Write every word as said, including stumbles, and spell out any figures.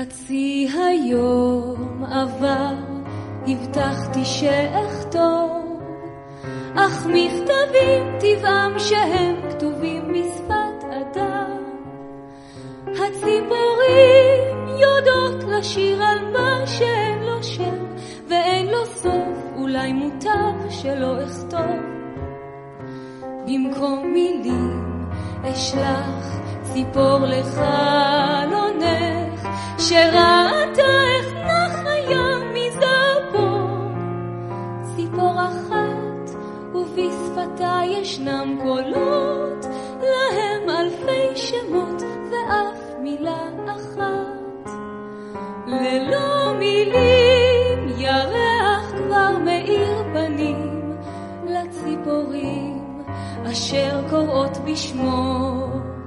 חצי היום עבר, הבטחתי שאכתוב, אך מכתבים טבעם שהם כתובים בשפת אדם. הציפורים יודעות לשיר על מה שאין לו שם ואין לו סוף, אולי מוטב שלא אכתוב. במקום מילים אשלח ציפור לחלונך, שראתה איך נח הים מזרפו. ציפור אחת ובשפתה ישנם קולות, להם אלפי שמות ואף מילה אחת. ללא מילים ירח כבר מאיר פנים לציפורים אשר קוראות בשמו.